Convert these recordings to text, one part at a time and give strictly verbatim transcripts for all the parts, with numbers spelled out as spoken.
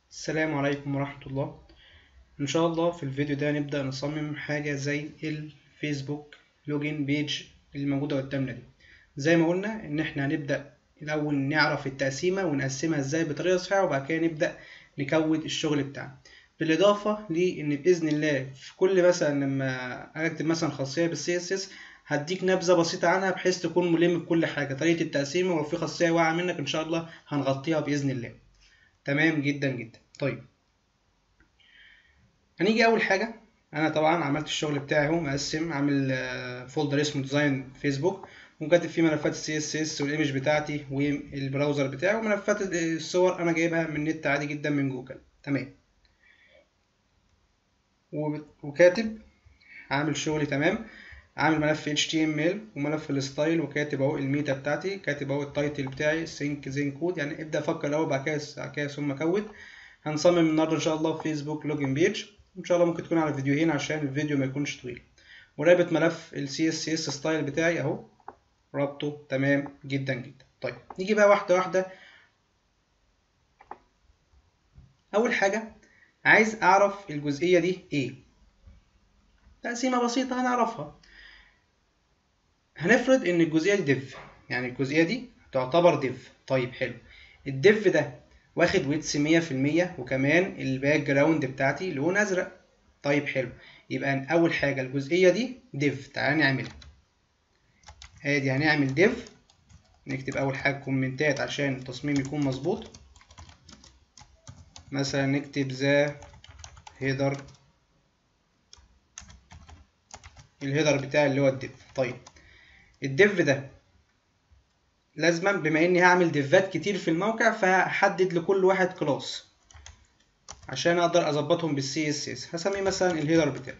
السلام عليكم ورحمة الله. إن شاء الله في الفيديو ده نبدأ نصمم حاجة زي الفيسبوك لوجين بيج اللي موجودة قدامنا دي. زي ما قلنا إن إحنا هنبدأ الأول نعرف التقسيمة ونقسمها إزاي بطريقة صحيحة، وبعد كده نبدأ نكود الشغل بتاعنا. بالإضافة لإن بإذن الله في كل مثلا لما أكتب مثلا خاصية بالسي اس اس هديك نبذة بسيطة عنها بحيث تكون ملم بكل حاجة، طريقة التقسيمة، ولو في خاصية واقعة منك إن شاء الله هنغطيها بإذن الله. تمام جدا جدا. طيب هنيجي اول حاجه، انا طبعا عملت الشغل بتاعي اهو، مقسم، عامل فولدر اسمه ديزاين فيسبوك، وكاتب فيه ملفات السي اس اس والايمج بتاعتي والبراوزر بتاعي، وملفات الصور انا جايبها من النت عادي جدا من جوجل. تمام. وكاتب عامل شغلي تمام، عامل ملف اتش تي ام ال وملف الستايل، وكاتب اهو الميتا بتاعتي، كاتب اهو التايتل بتاعي سينك زين كود، يعني ابدا افكر الاول بعد كده بعد كده ثم كود. هنصمم النهارده ان شاء الله فيسبوك لوجن بيج، ان شاء الله ممكن تكون على فيديوهين عشان الفيديو ما يكونش طويل. ورابط ملف ال سي اس اس ستايل بتاعي اهو، رابطه تمام جدا جدا. طيب نيجي بقى واحده واحده. اول حاجه عايز اعرف الجزئيه دي ايه، تقسيمه بسيطه هنعرفها. هنفرض ان الجزئيه دي ديف، يعني الجزئيه دي تعتبر ديف. طيب حلو، الديف ده واخد ويتس مية في المية، وكمان الباك جراوند بتاعتي لون ازرق. طيب حلو، يبقى اول حاجه الجزئيه دي ديف، تعالى نعملها. ادي هنعمل ديف، نكتب اول حاجه كومنتات عشان التصميم يكون مظبوط. مثلا نكتب ذا هيدر، الهيدر بتاعي اللي هو الديف. طيب الديف ده لازما بما اني هعمل ديفات كتير في الموقع فهحدد لكل واحد كلاس عشان اقدر اظبطهم بالسي اس اس. هسميه مثلا الهيدر بتاعي،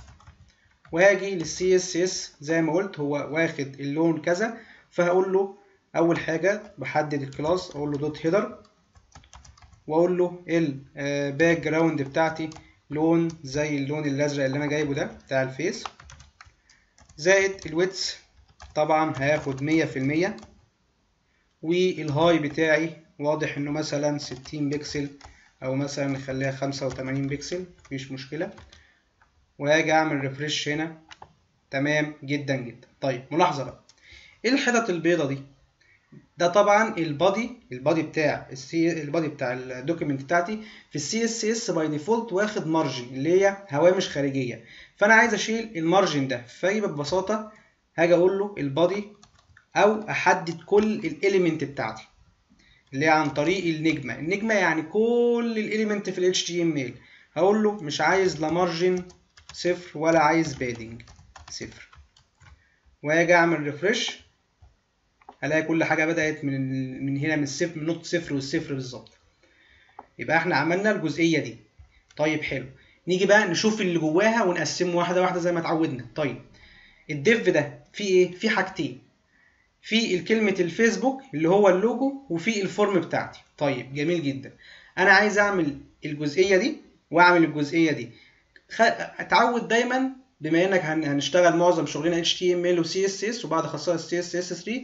وهاجي للسي اس اس زي ما قلت هو واخد اللون كذا، فهقول له اول حاجه بحدد الكلاس، اقول له دوت هيدر، واقول له الباك جراوند بتاعتي لون زي اللون الازرق اللي انا جايبه ده بتاع الفيس، زائد الويتس طبعا هياخد مية في المية، والهاي بتاعي واضح انه مثلا ستين بكسل، او مثلا نخليها خمسة وتمانين بكسل، مفيش مشكله. وهاجي اعمل ريفرش هنا. تمام جدا جدا. طيب ملاحظه بقى، ايه الحتت البيضه دي؟ ده طبعا البادي البادي بتاع السي البادي بتاع الدوكيمنت بتاعتي في السي اس اس باي ديفولت واخد مارجن اللي هي هوامش خارجيه، فانا عايز اشيل المارجن ده، فيبقى ببساطه هاجي اقول له البادي، او احدد كل الاليمنت بتاعتي اللي هي عن طريق النجمه. النجمه يعني كل الاليمنت في ال اتش تي ام ال، هقول له مش عايز لا مارجن صفر ولا عايز بادنج صفر، واجي اعمل ريفرش هلاقي كل حاجه بدات من من هنا من الصفر، من نقطه صفر والصفر بالظبط. يبقى احنا عملنا الجزئيه دي. طيب حلو، نيجي بقى نشوف اللي جواها ونقسمه واحده واحده زي ما اتعودنا. طيب الديف ده فيه ايه؟ فيه حاجتين، في كلمه الفيسبوك اللي هو اللوجو، وفي الفورم بتاعتي. طيب جميل جدا، انا عايز اعمل الجزئيه دي واعمل الجزئيه دي. اتعود دايما بما انك هنشتغل معظم شغلنا اتش تي ام ال و سي اس اس وبعد خصائص سي اس اس ثلاثة،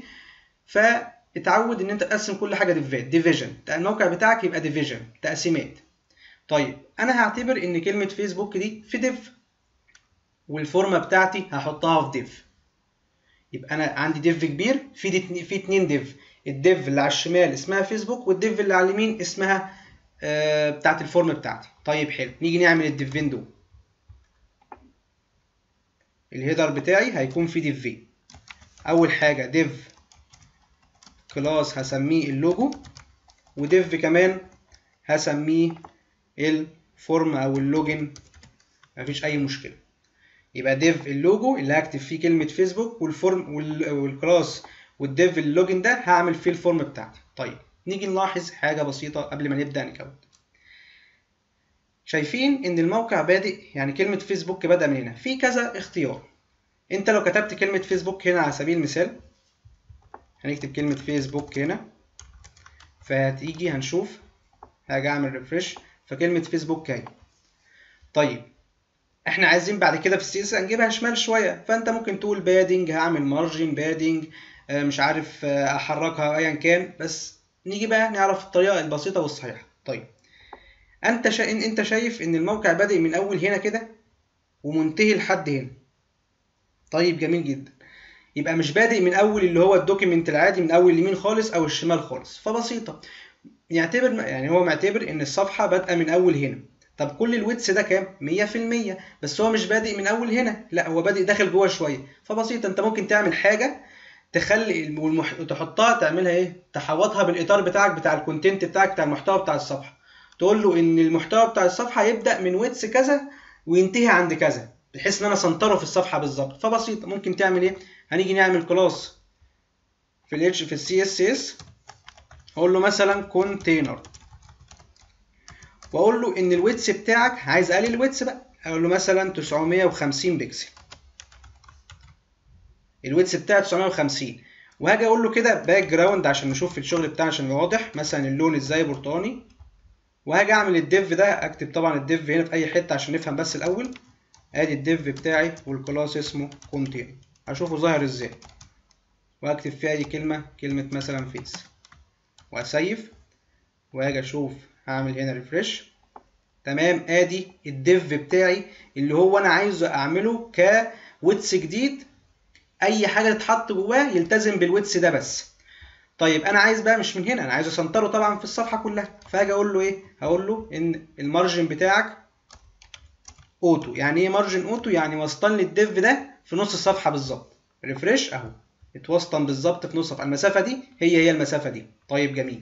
فاتعود ان انت تقسم كل حاجه ديفات، ديفيجن، الموقع بتاعك يبقى ديفيجن، تقسيمات. طيب انا هعتبر ان كلمه فيسبوك دي في ديف، والفورمه بتاعتي هحطها في ديف. يبقى انا عندي ديف كبير في دي في اتنين ديف، الديف اللي على الشمال اسمها فيسبوك، والديف اللي على اليمين اسمها آه بتاعت الفورم بتاعتي. طيب حلو، نيجي نعمل الديفين دول. الهيدر بتاعي هيكون فيه ديفين. اول حاجه ديف كلاس هسميه اللوجو، وديف كمان هسميه الفورم او اللوجن، مفيش اي مشكله. يبقى ديف اللوجو اللي هكتب فيه كلمه فيسبوك، والفورم والكلاس والديف اللوجن ده هعمل فيه الفورم بتاعتي. طيب نيجي نلاحظ حاجه بسيطه قبل ما نبدا نكود. شايفين ان الموقع بادئ، يعني كلمه فيسبوك بدأ من هنا في كذا اختيار. انت لو كتبت كلمه فيسبوك هنا على سبيل المثال، هنكتب كلمه فيسبوك هنا، فهتيجي هنشوف، هاجي اعمل ريفرش فكلمه فيسبوك اهي. طيب احنا عايزين بعد كده في السي اس هنجيبها شمال شويه، فانت ممكن تقول بادنج، هعمل مارجن بادنج، مش عارف احركها ايا كان، بس نيجي بقى نعرف الطريقه البسيطه والصحيحه. طيب انت شا... انت شايف ان الموقع بادئ من اول هنا كده ومنتهي لحد هنا. طيب جميل جدا. يبقى مش بادئ من اول اللي هو الدوكيمنت العادي من اول اليمين خالص او الشمال خالص، فبسيطه يعتبر يعني هو معتبر ان الصفحه بادئه من اول هنا. طب كل الويتس ده كام؟ مية في المية، بس هو مش بادئ من اول هنا، لا هو بادئ داخل جوه شويه. فبسيطه انت ممكن تعمل حاجه تخلي المح... تحطها تعملها ايه؟ تحوطها بالاطار بتاعك بتاع الكونتنت بتاعك بتاع المحتوى بتاع الصفحه. تقول له ان المحتوى بتاع الصفحه يبدا من ويتس كذا وينتهي عند كذا، بحيث ان انا سنتره في الصفحه بالظبط. فبسيطه ممكن تعمل ايه؟ هنيجي نعمل كلاس في الاتش في السي اس اس، اقول له مثلا كونتينر، واقول له ان الويتس بتاعك، عايز اقلل الويتس بقى، اقول له مثلا تسعمية وخمسين بكسل، الويتس بتاعه تسعمية وخمسين. وهاجي اقول له كده باك جراوند عشان نشوف في الشغل بتاعنا عشان يبقى واضح، مثلا اللون ازاي برتقاني. وهاجي اعمل الديف ده، اكتب طبعا الديف هنا في اي حته عشان نفهم بس الاول. ادي الديف بتاعي والكلاس اسمه كونتينر، هشوفه ظاهر ازاي. واكتب فيها اي كلمه، كلمه مثلا فيس، واسيف. واجي اشوف هعمل هنا ريفرش. تمام، ادي الديف بتاعي اللي هو انا عايزه اعمله كويتس جديد، اي حاجه تتحط جواه يلتزم بالويتس ده بس. طيب انا عايز بقى مش من هنا، انا عايز اسنتره طبعا في الصفحه كلها. فاجي اقول له ايه؟ هقول له ان المارجن بتاعك اوتو. يعني ايه مارجن اوتو؟ يعني وسطن لي الديف ده في نص الصفحه بالظبط. ريفرش اهو، اتوسطن بالظبط في نص المسافه دي، هي هي المسافه دي. طيب جميل.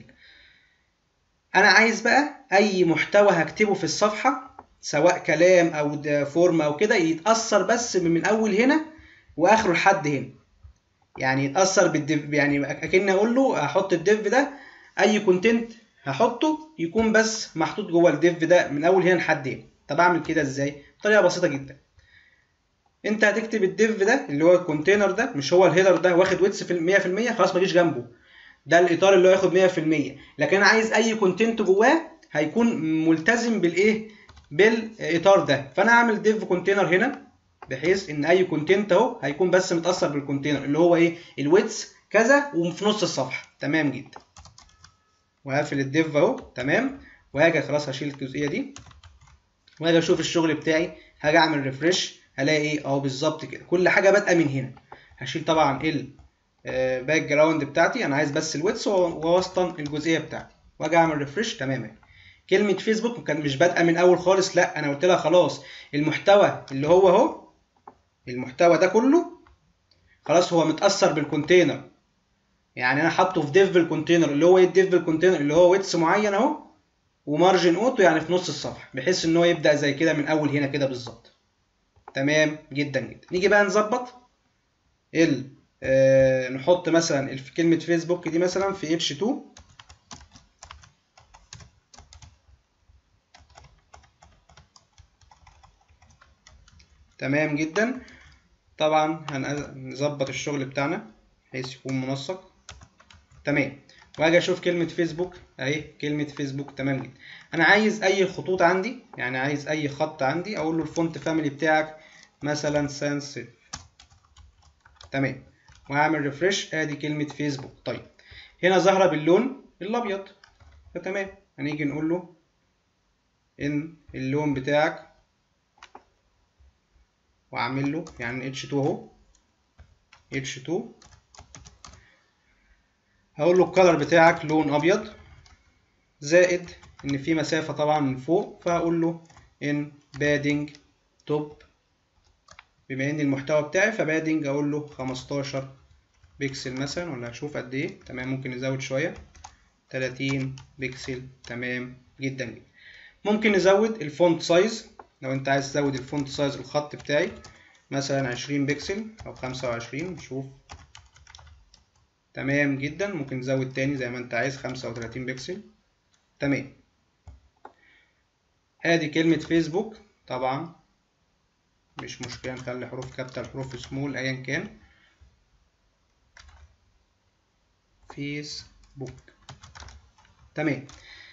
انا عايز بقى اي محتوى هكتبه في الصفحه سواء كلام او فورم او كده يتاثر بس من اول هنا واخره لحد هنا، يعني يتاثر بالديف. يعني اكن اقول له هحط الديف ده، اي كونتنت هحطه يكون بس محطوط جوه الديف ده من اول هنا لحد هنا. طب اعمل كده ازاي؟ بطريقه بسيطه جدا. انت هتكتب الديف ده اللي هو الكونتينر ده، مش هو الهيدر ده واخد ويتس في مية في المية، خلاص ما تجيش جنبه، ده الاطار اللي هو ياخد مية في المية. لكن انا عايز اي كونتنت جواه هيكون ملتزم بالايه؟ بالاطار ده. فانا هعمل ديف كونتينر هنا، بحيث ان اي كونتنت اهو هيكون بس متاثر بالكونتينر اللي هو ايه؟ الويتس كذا وفي نص الصفحه. تمام جدا. وهقفل الديف اهو. تمام. وهاجي خلاص هشيل الجزئيه دي، وهاجي اشوف الشغل بتاعي. هاجي اعمل ريفرش، هلاقي ايه؟ اهو بالظبط كده كل حاجه بادئه من هنا. هشيل طبعا الباك جراوند بتاعتي، انا عايز بس الويتس ووسطن الجزئيه بتاعتي. واجي اعمل ريفرش. تماما. كلمه فيسبوك كانت مش بادئه من اول خالص، لا انا قلت لها خلاص المحتوى اللي هو اهو، المحتوى ده كله خلاص هو متاثر بالكونتينر. يعني انا حاطه في ديف الكونتينر اللي هو ايه؟ الديف الكونتينر اللي هو ويتس معين اهو، ومارجن اوتو يعني في نص الصفحه، بحيث ان هو يبدا زي كده من اول هنا كده بالظبط. تمام جدا جدا. نيجي بقى نظبط ال آه نحط مثلا في كلمه فيسبوك دي مثلا في اتش اتنين. تمام جدا. طبعا هنظبط الشغل بتاعنا بحيث يكون منسق. تمام. واجي اشوف كلمه فيسبوك اهي، كلمه فيسبوك. تمام جدا. انا عايز اي خطوط عندي، يعني عايز اي خط عندي، اقول له الفونت فاميلي بتاعك مثلا سانس. تمام. وهعمل ريفرش، ادي كلمه فيسبوك. طيب هنا ظاهره باللون الابيض، فتمام. هنيجي نقول له ان اللون بتاعك، واعمل له يعني اتش اتنين اهو، اتش اتنين. هقول له الكلر بتاعك لون ابيض، زائد ان في مسافه طبعا من فوق، فهقول له ان بادنج توب، بما ان المحتوى بتاعي فبادنج اقول له خمستاشر بكسل مثلا، ولا هشوف قد ايه. تمام. ممكن نزود شويه، تلاتين بكسل. تمام جدا جدا. ممكن نزود الفونت سايز، لو انت عايز تزود الفونت سايز الخط بتاعي مثلا عشرين بكسل او خمسة وعشرين، نشوف. تمام جدا. ممكن نزود تاني زي ما انت عايز خمسة وتلاتين بكسل. تمام. ادي كلمة فيسبوك، طبعا مش مشكلة نخلي حروف كابيتال حروف سمول ايا كان. فيسبوك. تمام.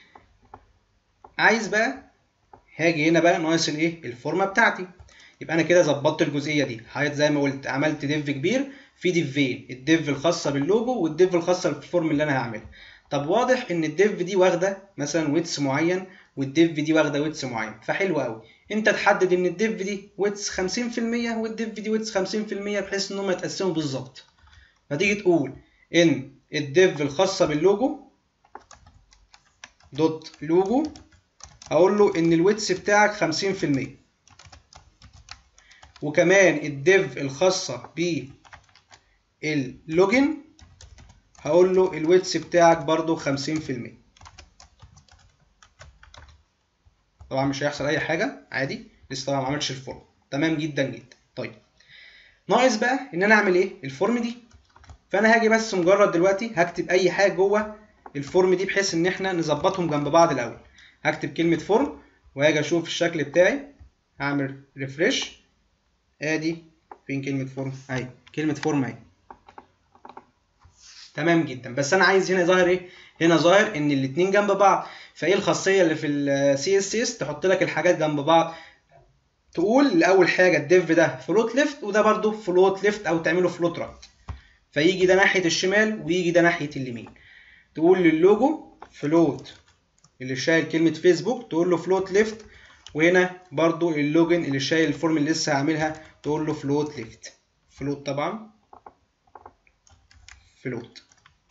عايز بقى هاجي هنا بقى ناقص الايه؟ الفورمه بتاعتي. يبقى انا كده ظبطت الجزئيه دي. حاجات زي ما قلت، عملت ديف كبير في ديفين، الديف الخاصه باللوجو والديف الخاصه بالفورم اللي انا هعملها. طب واضح ان الديف دي واخده مثلا ويتس معين والديف دي واخده ويتس معين. فحلو قوي انت تحدد ان الديف دي ويتس خمسين في المية والديف دي ويتس خمسين في المية بحيث ان هم يتقسموا بالظبط. فتيجي تقول ان الديف الخاصه باللوجو دوت لوجو هقول له ان الويتس بتاعك خمسين في المية، وكمان الديف الخاصه باللوجن هقول له الويتس بتاعك برضو خمسين في المية. طبعا مش هيحصل اي حاجه عادي، لسه طبعا ما عملتش الفورم. تمام جدا جدا. طيب ناقص بقى ان انا اعمل ايه الفورم دي. فانا هاجي بس مجرد دلوقتي هكتب اي حاجه جوه الفورم دي بحيث ان احنا نظبطهم جنب بعض الاول. هكتب كلمه فورم وهاجي اشوف الشكل بتاعي، هعمل ريفريش. ادي فين كلمه فورم اهي، كلمه فورم اهي. تمام جدا. بس انا عايز هنا ظاهر ايه؟ هنا ظاهر ان الاثنين جنب بعض. فايه الخاصيه اللي في السي اس اس تحط لك الحاجات جنب بعض؟ تقول لاول حاجه الديف ده فلوت ليفت وده برده فلوت ليفت، او تعمله فلوت رايت، فيجي ده ناحيه الشمال ويجي ده ناحيه اليمين. تقول للوجو فلوت اللي شايل كلمه فيسبوك تقول له فلوت ليفت، وهنا برده اللوجن اللي شايل الفورم اللي لسه هعملها تقول له فلوت ليفت. فلوت طبعا فلوت.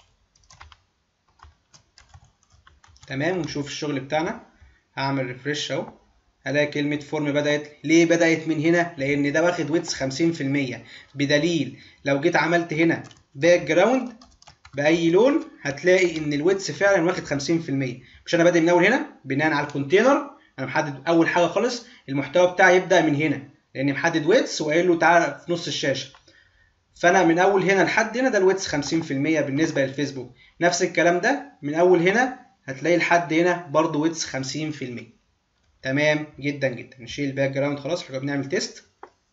تمام. ونشوف الشغل بتاعنا. هعمل ريفريش اهو، هلاقي كلمة فورم بدأت. ليه بدأت من هنا؟ لأن ده واخد ويتس خمسين في المية، بدليل لو جيت عملت هنا باك جراوند بأي لون هتلاقي إن الويتس فعلا واخد خمسين في المية. مش أنا بادئ من أول هنا بناء على الكونتينر، أنا محدد أول حاجة خالص المحتوى بتاعي يبدأ من هنا، لأني محدد ويتس وقايل له تعالى في نص الشاشة. فأنا من أول هنا لحد هنا ده الويتس خمسين في المية بالنسبة للفيسبوك. نفس الكلام ده من أول هنا هتلاقي لحد هنا برضه ويتس خمسين في المية. تمام جدا جدا. نشيل الباك جراوند خلاص، احنا بنعمل تيست.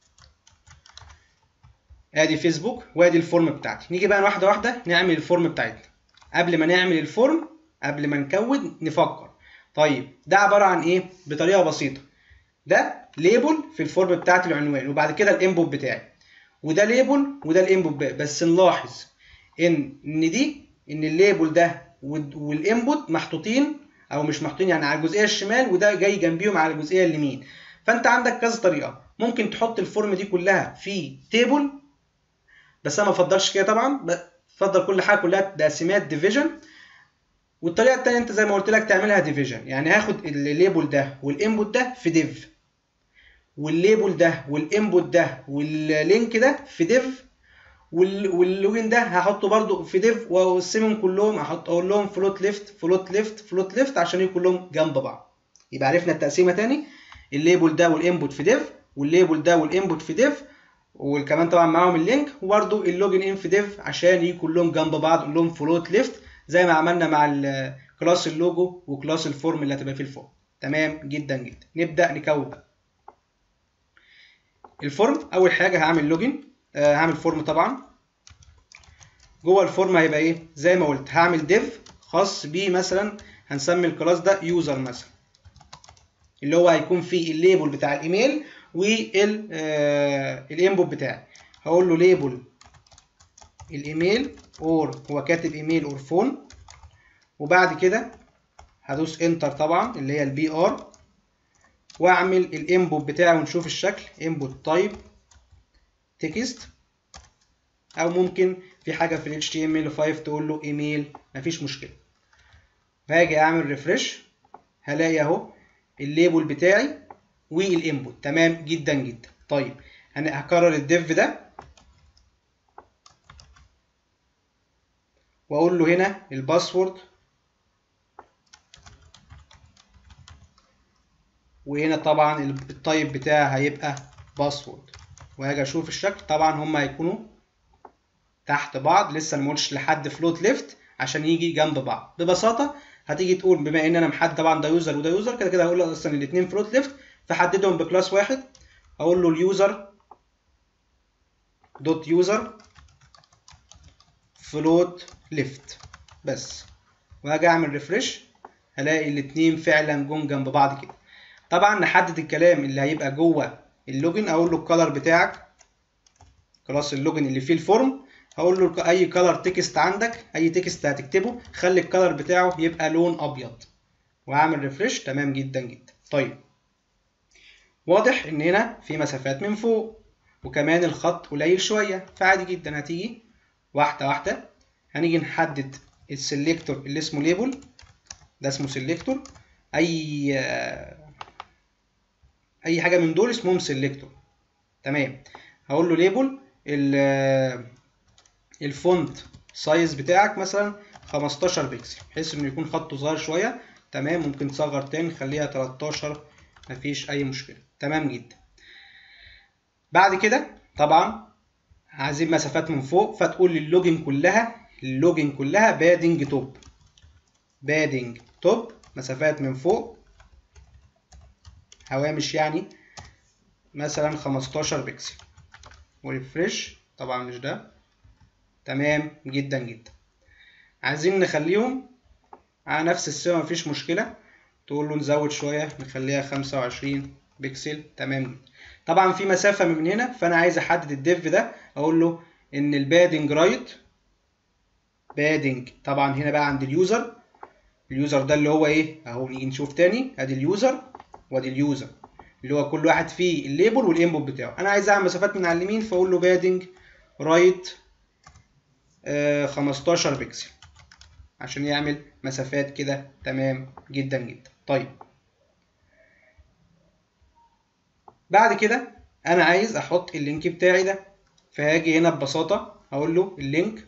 ادي فيسبوك وادي الفورم بتاعتي. نيجي بقى واحده واحده نعمل الفورم بتاعتنا. قبل ما نعمل الفورم، قبل ما نكود نفكر. طيب ده عباره عن ايه؟ بطريقه بسيطه. ده ليبل في الفورم بتاعت العنوان، وبعد كده الانبوت بتاعي، وده ليبل وده الانبوت بقى. بس نلاحظ ان ان دي ان الليبل ده والانبوت محطوطين او مش محطوطين، يعني على الجزئيه الشمال وده جاي جنبيهم على الجزئيه اليمين. فانت عندك كذا طريقه. ممكن تحط الفورم دي كلها في تيبل، بس انا ما بفضلش كده طبعا، بفضل كل حاجه كلها تقسيمات ديفيجن. والطريقه الثانيه انت زي ما قلت لك تعملها ديفيجن، يعني هاخد الليبل ده والانبوت ده في ديف، والليبل ده والانبوت ده واللينك ده في ديف، واللوجن ده هحطه برده في ديف، واقسمهم كلهم احط اقول لهم فلوت ليفت فلوت ليفت فلوت ليفت عشان يكونوا كلهم جنب بعض. يبقى عرفنا التقسيمه تاني. الليبل ده والانبوت في ديف، والليبل ده والانبوت في ديف، وكمان طبعا معاهم اللينك، وبرده اللوجن ان في ديف عشان يكونوا كلهم جنب بعض نقول لهم فلوت ليفت زي ما عملنا مع كلاس اللوجو وكلاس الفورم اللي هتبقى في الفورم. تمام جدا جدا. نبدا نكود الفورم. اول حاجه هعمل لوجن، آه هعمل فورم طبعا. جوه الفورم هيبقى ايه؟ زي ما قلت هعمل ديف خاص بيه، مثلا هنسمي الكلاس ده يوزر مثلا، اللي هو هيكون فيه الليبل بتاع الايميل والانبوت بتاعي. هقول له ليبل الايميل اور هو كاتب ايميل اور فون، وبعد كده هدوس انتر طبعا اللي هي البي ار، واعمل الانبوت بتاعي ونشوف الشكل. انبوت تايب تكست، او ممكن في حاجه في ال إتش تي إم إل خمسة تقول له ايميل، مفيش مشكله. هاجي اعمل ريفرش هلاقي اهو الليبل بتاعي والانبوت. تمام جدا جدا. طيب انا هكرر الديف ده واقول له هنا الباسورد، وهنا طبعا التايب بتاعي هيبقى باسورد، وهاجي اشوف الشكل. طبعا هم هيكونوا تحت بعض، لسه ما قلتش لحد فلوت ليفت عشان يجي جنب بعض. ببساطه هتيجي تقول بما ان انا محدد طبعا ده يوزر وده يوزر، كده كده هقول له اصلا الاثنين فلوت ليفت، فحددهم بكلاس واحد. هقول له اليوزر دوت يوزر فلوت ليفت بس، وهاجي اعمل ريفرش هلاقي الاثنين فعلا جم جنب بعض كده. طبعا نحدد الكلام اللي هيبقى جوه اللوجن. اقول له الكلر بتاعك كلاس اللوجن اللي فيه الفورم، هقول له اي كلر تكست عندك، اي تكست هتكتبه خلي الكلر بتاعه يبقى لون ابيض، واعمل ريفرش. تمام جدا جدا. طيب واضح ان هنا في مسافات من فوق وكمان الخط قليل شويه، فعادي جدا هتيجي واحده واحده. هنيجي نحدد السلكتور اللي اسمه ليبل، ده اسمه سلكتور. اي اي حاجه من دول اسمهم سلكتور. تمام. هقول له ليبل الفونت سايز بتاعك مثلا خمستاشر بكسل، بحيث انه يكون خطه صغير شويه. تمام. ممكن تصغر تاني خليها تلتاشر، مفيش اي مشكله. تمام جدا. بعد كده طبعا عايزين مسافات من فوق، فتقول لي اللوجن كلها اللوجن كلها بادنج توب بادنج توب مسافات من فوق هوامش يعني مثلا خمستاشر بكسل وريفرش. طبعا مش ده. تمام جدا جدا. عايزين نخليهم على نفس السوا، مفيش مشكله. تقول له نزود شويه نخليها خمسة وعشرين بكسل. تمام جدا. طبعا في مسافه من هنا، فانا عايز احدد الديف ده. اقول له ان البادنج رايت بادنج. طبعا هنا بقى عند اليوزر، اليوزر ده اللي هو ايه اهو. نيجي نشوف تاني، ادي اليوزر وادي اليوزر اللي هو كل واحد فيه الليبل والانبوت بتاعه. انا عايز اعمل مسافات من على اليمين، فاقول له بادنج رايت آه خمستاشر بكسل عشان يعمل مسافات كده. تمام جدا جدا. طيب بعد كده انا عايز احط اللينك بتاعي ده، فهاجي هنا ببساطه اقول له اللينك.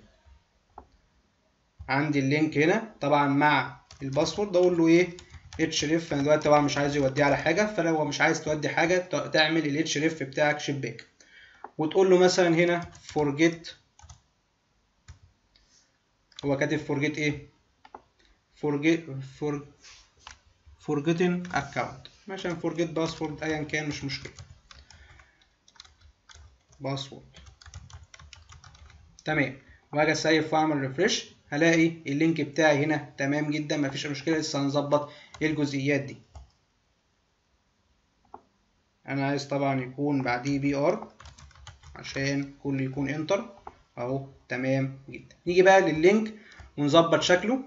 عندي اللينك هنا طبعا مع الباسورد، اقول له ايه href. انا دلوقتي طبعا مش عايز يوديه على حاجه، فلو مش عايز تودي حاجه تعمل الhref بتاعك شباك، وتقول له مثلا هنا forget. هو كاتب forget ايه forget for forgotten account، مثلا forget باسورد ايا كان مش مشكله. باسورد. تمام. واجي اسيف واعمل ريفرش، هلاقي اللينك بتاعي هنا. تمام جدا مفيش مشكله. لسه هنظبط الجزئيات دي. انا عايز طبعا يكون بعديه بي ار عشان كله يكون انتر اهو. تمام جدا. نيجي بقى لللينك ونظبط شكله.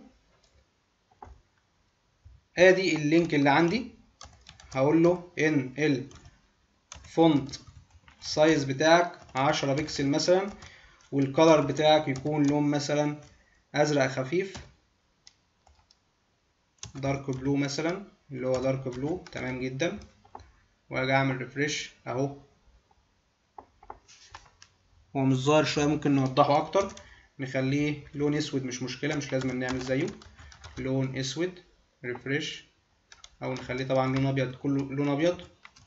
ادي اللينك اللي عندي. هقول له ان الفونت سايز بتاعك عشرة بكسل مثلا، والكلر بتاعك يكون لون مثلا ازرق خفيف دارك بلو مثلا، اللي هو دارك بلو. تمام جدا. واجي اعمل ريفرش اهو. هو مش ظاهر شويه، ممكن نوضحه اكتر، نخليه لون اسود مش مشكله، مش لازم نعمل زيه لون اسود. ريفرش. او نخليه طبعا لون ابيض، كله لون ابيض.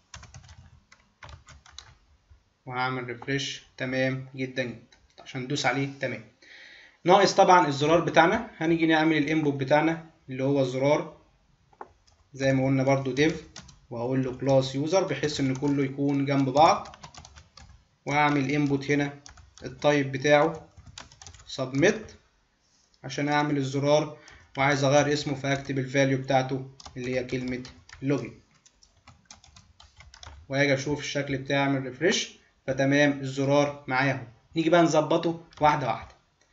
وهعمل ريفرش. تمام جدا جدا عشان ندوس عليه. تمام. ناقص طبعا الزرار بتاعنا. هنيجي نعمل الانبوت بتاعنا اللي هو الزرار زي ما قلنا برضو ديف، وهقول له كلاس يوزر بحيث ان كله يكون جنب بعض. وهعمل انبوت هنا التايب بتاعه سبميت عشان اعمل الزرار، وعايز اغير اسمه فاكتب الفاليو بتاعته اللي هي كلمة لوجن. وهاجي اشوف الشكل بتاعي اعمل ريفرش. فتمام الزرار معايا اهو. نيجي بقى نظبطه واحدة واحدة.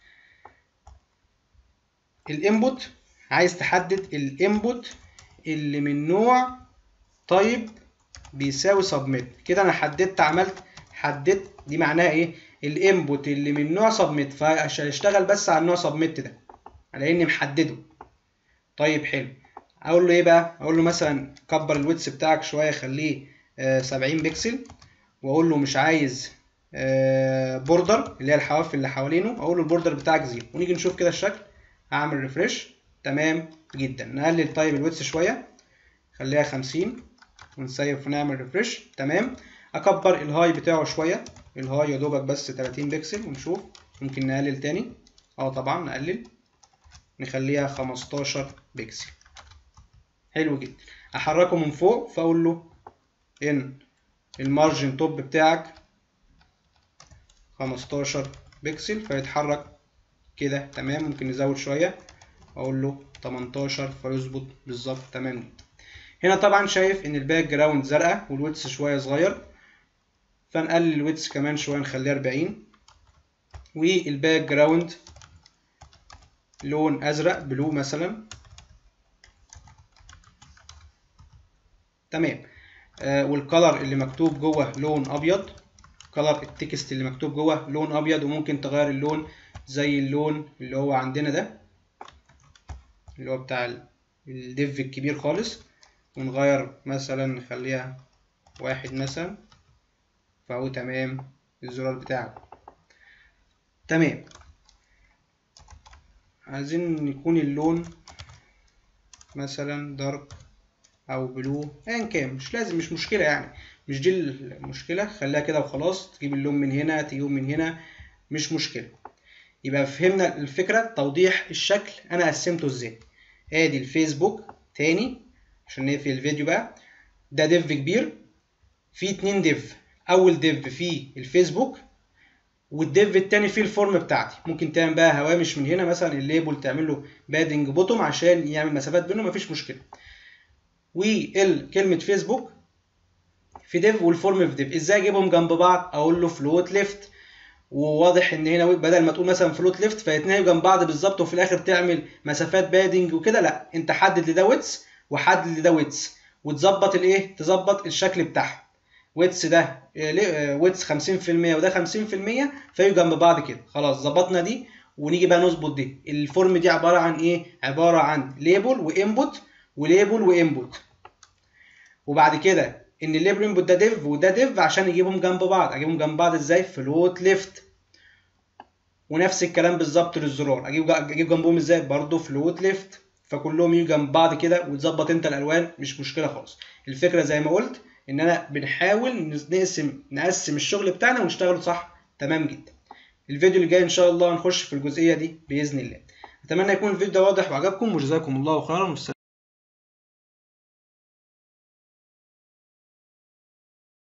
الانبوت عايز تحدد الانبوت اللي من نوع تايب بيساوي سبميت. كده انا حددت عملت حددت دي معناها ايه الانبوت اللي من نوع سبميت، فهشتغل بس على النوع سبميت ده على اني محدده. طيب حلو. اقول له ايه بقى؟ اقول له مثلا كبر الويدث بتاعك شويه خليه آه سبعين بكسل، واقول له مش عايز آه بوردر اللي هي الحواف اللي حوالينه، اقول له البوردر بتاعك زيرو. ونيجي نشوف كده الشكل. هعمل ريفرش. تمام جدا. نقلل طيب الويدث شويه خليها خمسين ونسيف ونعمل ريفرش. تمام. اكبر الهاي بتاعه شويه، الهاي يا دوبك بس تلاتين بكسل، ونشوف ممكن نقلل تاني. اه طبعا نقلل نخليها خمستاشر بكسل. حلو جدا. احركه من فوق فاقول له ان المارجن توب بتاعك خمستاشر بكسل فيتحرك كده. تمام. ممكن نزود شويه اقول له تمنتاشر فيظبط بالظبط. تمام جدا. هنا طبعا شايف ان الباك جراوند زرقاء والويدث شويه صغير، فنقلل الويدث كمان شويه نخليها اربعين، والباك جراوند لون ازرق بلو مثلا. تمام. آه والكلر اللي مكتوب جوه لون ابيض، كلر التكست اللي مكتوب جوه لون ابيض، وممكن تغير اللون زي اللون اللي هو عندنا ده اللي هو بتاع الديف الكبير خالص، ونغير مثلا نخليها واحد مثلا، فهو تمام الزرار بتاعه. تمام. عايزين يكون اللون مثلا دارك او بلو ايا كان، مش لازم، مش مشكله يعني، مش دي المشكله، خليها كده وخلاص. تجيب اللون من هنا تجيبه من هنا مش مشكله. يبقى فهمنا الفكره، توضيح الشكل انا قسمته ازاي. ادي الفيسبوك تاني عشان نقفل الفيديو بقى. ده ديف كبير فيه اتنين ديف، اول ديف فيه الفيسبوك والديف التاني فيه الفورم بتاعتي. ممكن تعمل بقى هوامش من هنا مثلا، الليبل تعمل له بادنج بوتوم عشان يعمل مسافات بينهم مفيش مشكله. والكلمه فيسبوك في ديف والفورم في ديف. ازاي اجيبهم جنب بعض؟ اقول له فلوت ليفت، وواضح ان هنا بدل ما تقول مثلا فلوت ليفت فيتنهوا جنب بعض بالظبط وفي الاخر تعمل مسافات بادنج وكده، لا، انت حدد لده ويتس وحدد لده ويتس، وتظبط الايه، تظبط الشكل بتاعهم. ويتس ده ويتس خمسين في المية وده خمسين في المية، فيجوا جنب بعض كده. خلاص ظبطنا دي، ونيجي بقى نظبط دي. الفورم دي عباره عن ايه؟ عباره عن ليبل وانبوت وليبل وانبوت. وبعد كده ان الليبل انبوت ده ديف وده ديف، عشان يجيبهم جنب بعض. اجيبهم جنب بعض ازاي؟ فلوت ليفت. ونفس الكلام بالظبط للزرار، اجيب اجيب جنبهم ازاي؟ برضو فلوت ليفت. فكلهم يجوا جنب بعض كده، وتظبط انت الالوان مش مشكله خالص. الفكره زي ما قلت ان انا بنحاول نقسم نقسم الشغل بتاعنا ونشتغله صح. تمام جدا. الفيديو اللي جاي ان شاء الله هنخش في الجزئيه دي باذن الله. اتمنى يكون الفيديو ده واضح وعجبكم، وجزاكم الله خيرا.